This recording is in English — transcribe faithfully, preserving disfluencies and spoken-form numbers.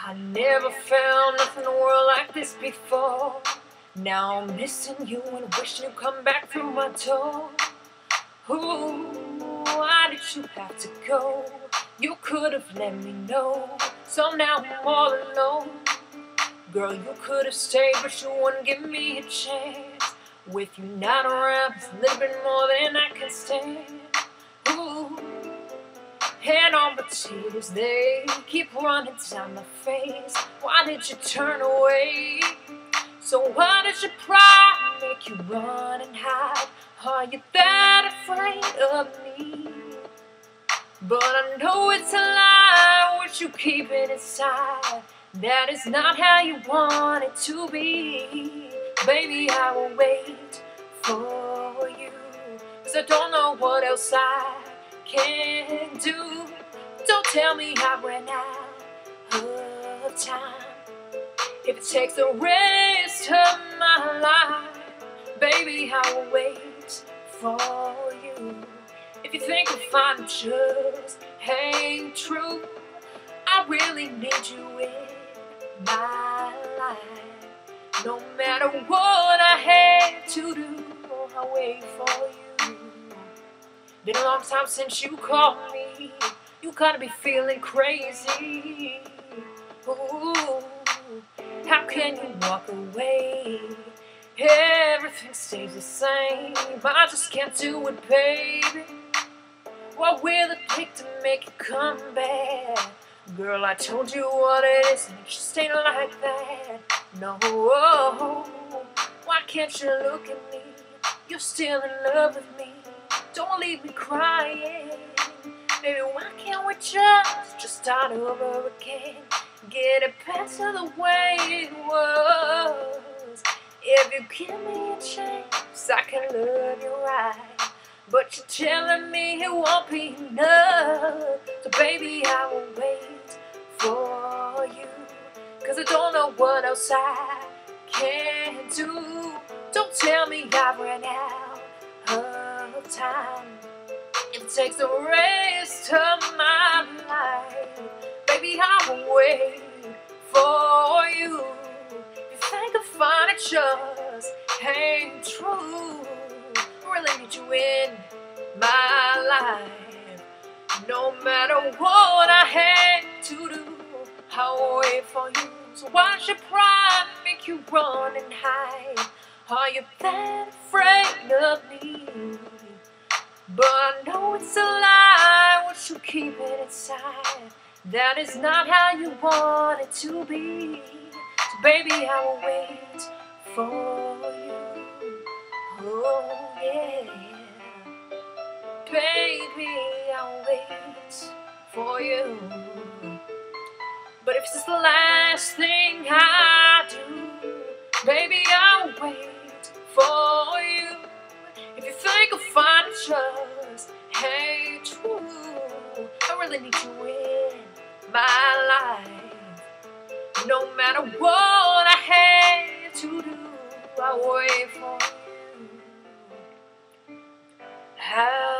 I never found nothing in the world like this before. Now I'm missing you and wishing you'd come back through my door. Ooh, why did you have to go? You could have let me know. So now I'm all alone. Girl, you could have stayed, but you wouldn't give me a chance. With you not around, it's a little bit more than I can stand. Ooh, and all my tears, they keep running down my face. Why did you turn away? So why does your pride make you run and hide? Are you that afraid of me? But I know it's a lie, what you keep it inside. That is not how you want it to be. Baby, I will wait for you, 'cause I don't know what else I can do. Don't tell me I ran out of time. If it takes the rest of my life, baby, I will wait for you. If you think we'll find it just ain't true, I really need you in my life. No matter what I had to do, I'll wait for you. Been a long time since you called me. You gotta be feeling crazy. Ooh, how can you walk away? Everything stays the same. I just can't do it, baby. What will it take to make it come back? Girl, I told you what it is, and it just ain't like that. No, why can't you look at me? You're still in love with me. Don't leave me crying. Baby, why can't we just, just start over again? Get it back to the way it was. If you give me a chance, I can love you right. But you're telling me it won't be enough. So baby, I will wait for you, 'cause I don't know what else I can do. Don't tell me I've ran out of time. If it takes the rest of my life, baby, I will wait for you. If you think I find it just ain't true, I really need you in my life. No matter what I had to do, I'll wait for you. So why should pride make you run and hide? Are you that afraid of me? But I know it's a lie, what you keep it inside. That is not how you want it to be. So baby, I will wait for you. Oh yeah, baby, I'll wait for you. But if it's the last thing I do, baby, I'll wait for you. If you think I'll find it just ain't true, I really need you in my life. No matter what I had to do, I'll wait for you. How